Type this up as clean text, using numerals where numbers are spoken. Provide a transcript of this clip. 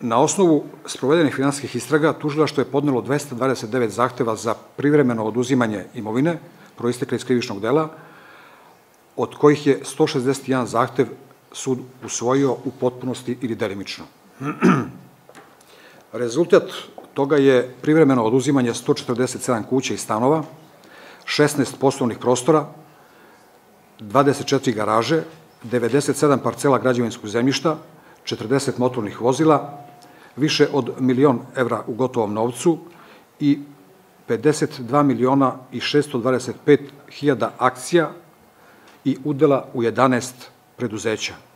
Na osnovu sprovedenih finansijskih istraga, tužilaštvo je podnelo 229 zahteva za privremeno oduzimanje imovine proistekle iz krivičnog dela, od kojih je 161 zahtev sud usvojio u potpunosti ili delimično. Rezultat toga je privremeno oduzimanje 147 kuća i stanova, 16 poslovnih prostora, 24 garaže, 97 parcela građevinskog zemljišta, 40 motornih vozila, više od 1.000.000 evra u gotovom novcu i 52.625.000 akcija i udela u 11 preduzeća.